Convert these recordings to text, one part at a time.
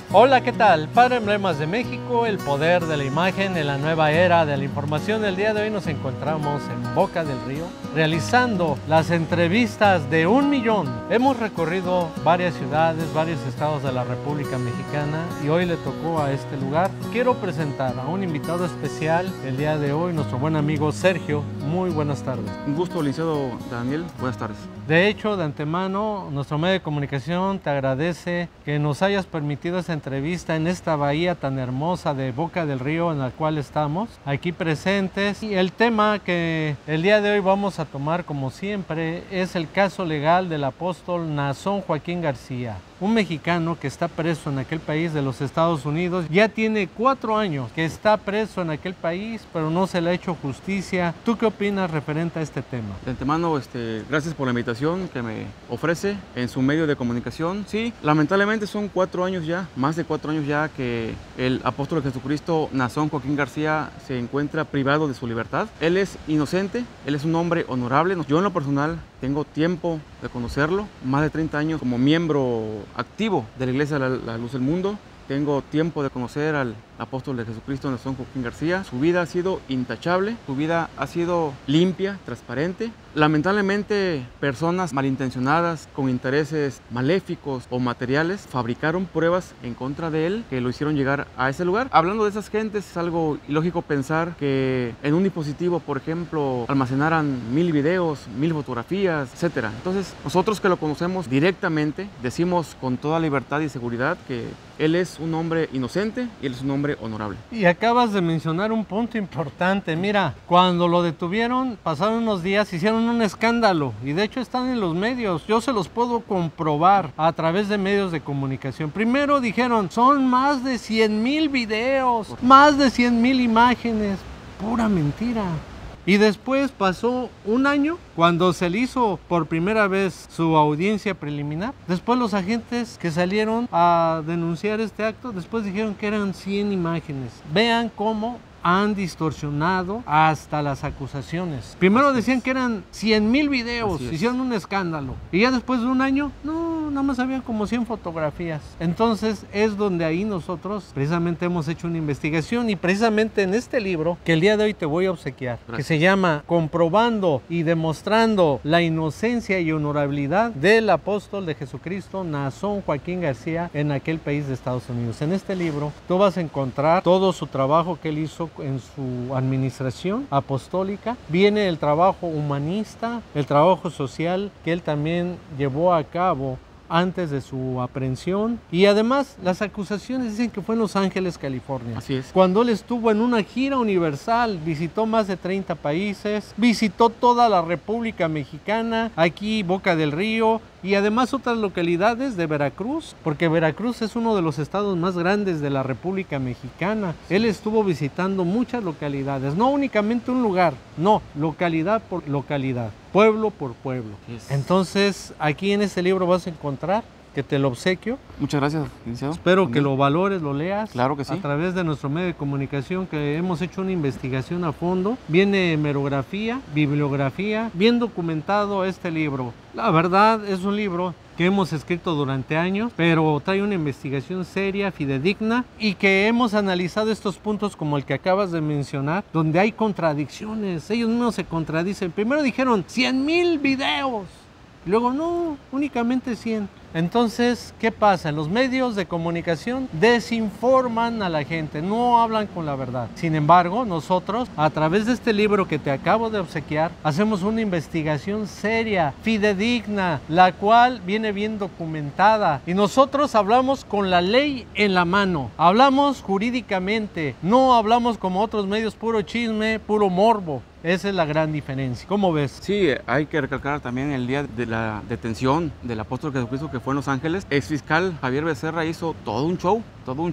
Hola, ¿qué tal? Para Emblemas de México, el poder de la imagen en la nueva era de la información. El día de hoy nos encontramos en Boca del Río realizando las entrevistas de 1 millón. Hemos recorrido varias ciudades, varios estados de la República Mexicana y hoy le tocó a este lugar. Quiero presentar a un invitado especial el día de hoy, nuestro buen amigo Sergio. Muy buenas tardes. Un gusto, licenciado Daniel. Buenas tardes. De hecho, de antemano, nuestro medio de comunicación te agradece que nos hayas permitido esta entrevista en esta bahía tan hermosa de Boca del Río en la cual estamos, aquí presentes. Y el tema que el día de hoy vamos a tomar, como siempre, es el caso legal del apóstol Naasón Joaquín García, un mexicano que está preso en aquel país de los Estados Unidos. Ya tiene 4 años que está preso en aquel país, pero no se le ha hecho justicia. ¿Tú qué opinas referente a este tema? De antemano, gracias por la invitación que me ofrece en su medio de comunicación. Sí, lamentablemente son 4 años ya, más de 4 años ya que el apóstol de Jesucristo, Naasón Joaquín García, se encuentra privado de su libertad. Él es inocente, él es un hombre honorable. Yo en lo personal tengo tiempo de conocerlo, más de 30 años como miembro activo de la Iglesia de la Luz del Mundo. Tengo tiempo de conocer al apóstol de Jesucristo, Naasón Joaquín García. Su vida ha sido intachable, su vida ha sido limpia, transparente. Lamentablemente, personas malintencionadas, con intereses maléficos o materiales, fabricaron pruebas en contra de él que lo hicieron llegar a ese lugar. Hablando de esas gentes, es algo ilógico pensar que en un dispositivo, por ejemplo, almacenaran 1000 videos, 1000 fotografías, etc. Entonces, nosotros que lo conocemos directamente, decimos con toda libertad y seguridad que él es un hombre inocente y él es un hombre honorable. Y acabas de mencionar un punto importante. Mira, cuando lo detuvieron, pasaron unos días, hicieron un escándalo y de hecho están en los medios. Yo se los puedo comprobar a través de medios de comunicación. Primero dijeron, son más de 100,000 videos, más de 100,000 imágenes. Pura mentira. Y después pasó 1 año cuando se le hizo por primera vez su audiencia preliminar. Después los agentes que salieron a denunciar este acto, después dijeron que eran 100 imágenes. Vean cómo han distorsionado hasta las acusaciones. Primero decían que eran 100,000 videos, hicieron un escándalo. Y ya después de 1 año, no, nada más habían como 100 fotografías. Entonces es donde ahí nosotros precisamente hemos hecho una investigación y precisamente en este libro que el día de hoy te voy a obsequiar, que se llama Comprobando y Demostrando la Inocencia y Honorabilidad del Apóstol de Jesucristo, Naasón Joaquín García, en aquel país de Estados Unidos. En este libro tú vas a encontrar todo su trabajo que él hizo en su administración apostólica. Viene el trabajo humanista, el trabajo social que él también llevó a cabo antes de su aprehensión, y además las acusaciones dicen que fue en Los Ángeles, California. Así es. Cuando él estuvo en una gira universal, visitó más de 30 países, visitó toda la República Mexicana, aquí Boca del Río, y además otras localidades de Veracruz, porque Veracruz es uno de los estados más grandes de la República Mexicana. Él estuvo visitando muchas localidades, no únicamente un lugar, no, localidad por localidad, pueblo por pueblo. Entonces, aquí en este libro vas a encontrar, que te lo obsequio. Muchas gracias, licenciado. Espero que lo valores, lo leas. Claro que sí. A través de nuestro medio de comunicación, que hemos hecho una investigación a fondo. Viene hemerografía, bibliografía, bien documentado este libro. La verdad es un libro que hemos escrito durante años, pero trae una investigación seria, fidedigna, y que hemos analizado estos puntos como el que acabas de mencionar, donde hay contradicciones. Ellos mismos se contradicen. Primero dijeron 100,000 videos. Luego no, únicamente 100. Entonces, ¿qué pasa? Los medios de comunicación desinforman a la gente, no hablan con la verdad. Sin embargo, nosotros, a través de este libro que te acabo de obsequiar, hacemos una investigación seria, fidedigna, la cual viene bien documentada. Y nosotros hablamos con la ley en la mano, hablamos jurídicamente, no hablamos como otros medios, puro chisme, puro morbo. Esa es la gran diferencia. ¿Cómo ves? Sí, hay que recalcar también el día de la detención del apóstol Jesucristo, que fue en Los Ángeles. El fiscal Javier Becerra hizo todo un show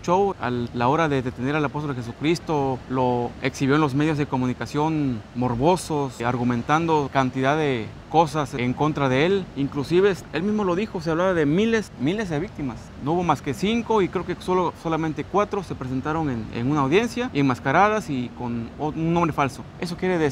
a la hora de detener al apóstol Jesucristo. Lo exhibió en los medios de comunicación morbosos, argumentando cantidad de cosas en contra de él. Inclusive él mismo lo dijo, se hablaba de miles de víctimas. No hubo más que 5 y creo que solamente 4 se presentaron en una audiencia enmascaradas y con un nombre falso. Eso quiere decir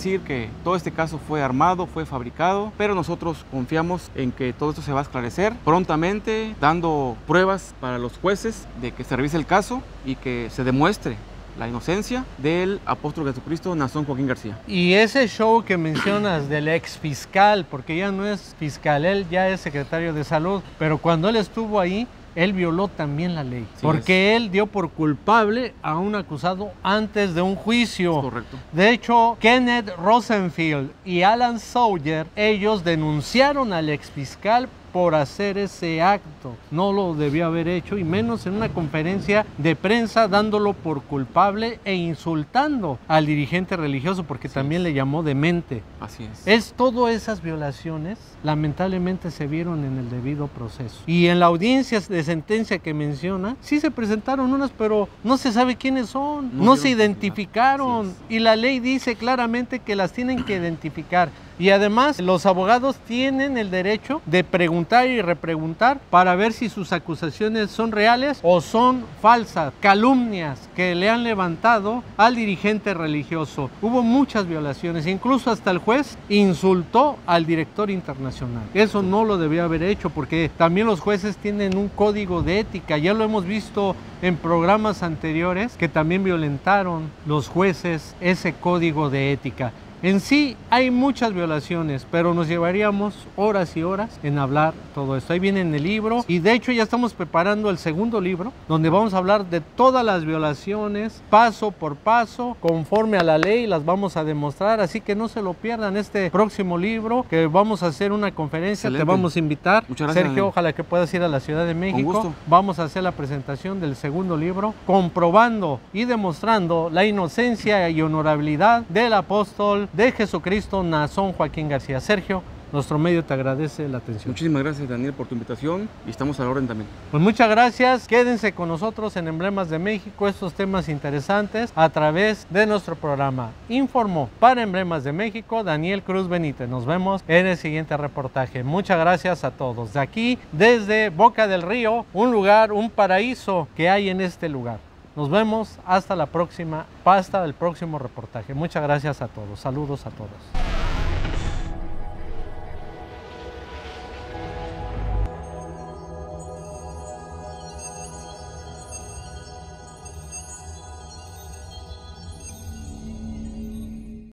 decir que todo este caso fue armado, fue fabricado, pero nosotros confiamos en que todo esto se va a esclarecer prontamente, dando pruebas para los jueces de que se revise el caso y que se demuestre la inocencia del apóstol Jesucristo Naasón Joaquín García. Y ese show que mencionas del ex fiscal, porque ya no es fiscal, él ya es secretario de salud, pero cuando él estuvo ahí, él violó también la ley, porque él dio por culpable a un acusado antes de un juicio. Correcto. De hecho, Kenneth Rosenfield y Alan Sawyer, ellos denunciaron al exfiscal por hacer ese acto. No lo debió haber hecho, y menos en una conferencia de prensa dándolo por culpable e insultando al dirigente religioso, porque también le llamó demente. Así es. Todas esas violaciones lamentablemente se vieron en el debido proceso. Y en la audiencia de sentencia que menciona, sí se presentaron unas, pero no se sabe quiénes son, no se identificaron. Y la ley dice claramente que las tienen que identificar. Y además los abogados tienen el derecho de preguntar y repreguntar para ver si sus acusaciones son reales o son falsas, calumnias que le han levantado al dirigente religioso. Hubo muchas violaciones, incluso hasta el juez insultó al director internacional. Eso no lo debió haber hecho, porque también los jueces tienen un código de ética. Ya lo hemos visto en programas anteriores que también violentaron los jueces ese código de ética. En sí hay muchas violaciones, pero nos llevaríamos horas y horas en hablar todo esto. Ahí viene en el libro, y de hecho ya estamos preparando el segundo libro, donde vamos a hablar de todas las violaciones, paso por paso, conforme a la ley, las vamos a demostrar. Así que no se lo pierdan este próximo libro, que vamos a hacer una conferencia. Excelente. Te vamos a invitar. Muchas gracias, Sergio, ojalá que puedas ir a la Ciudad de México. Con gusto. Vamos a hacer la presentación del segundo libro, comprobando y demostrando la inocencia y honorabilidad del apóstol de Jesucristo Naasón Joaquín García. Sergio, nuestro medio te agradece la atención. Muchísimas gracias, Daniel, por tu invitación, y estamos a la orden también. Pues muchas gracias. Quédense con nosotros en Emblemas de México, estos temas interesantes a través de nuestro programa. Informó para Emblemas de México Daniel Cruz Benítez. Nos vemos en el siguiente reportaje. Muchas gracias a todos. De aquí, desde Boca del Río, un lugar, un paraíso que hay en este lugar. Nos vemos hasta la próxima, hasta el próximo reportaje. Muchas gracias a todos. Saludos a todos.